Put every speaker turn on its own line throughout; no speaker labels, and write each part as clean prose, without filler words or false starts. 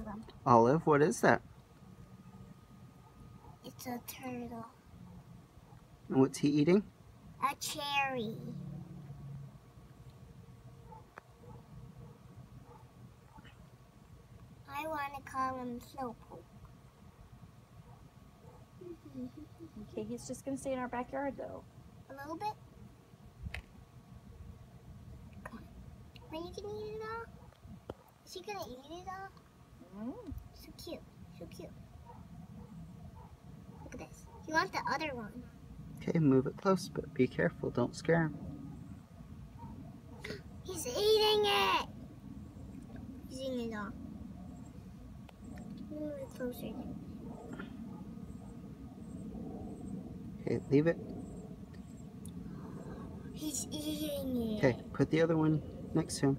them.
Olive, what is that?
It's a turtle.
And what's he eating?
A cherry. I want to call him Slowpoke.
Okay, he's just gonna stay in our backyard though.
A little bit. Come on. Are you gonna eat it all? Is he gonna eat it all? So cute. So cute. Look at this. You want the other one.
Okay, move it close, but be careful. Don't scare him.
He's eating it! He's eating it all. Move it closer.
Okay, leave it.
He's eating it.
Okay, put the other one next to him.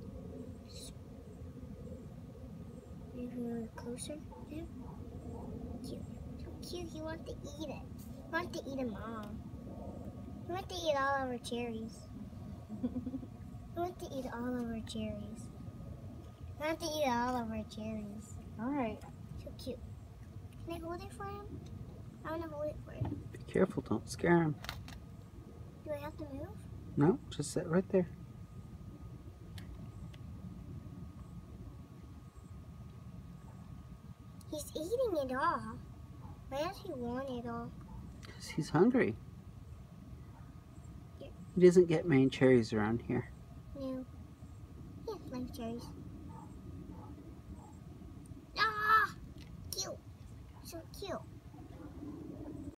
Move it closer. Yeah. Cute. So cute. He wants to eat it. He wants to eat them all. He wants to eat all of our cherries. He wants to eat all of our cherries. He wants to eat all of our cherries.
All right.
So cute. Can I hold it for him? I want to hold it for him.
Be careful, don't scare him.
Do I have to move?
No, just sit right there.
He's eating it all. Why does he want it all?
Because he's hungry.
Yeah.
He doesn't get many cherries around here.
No. He has like cherries.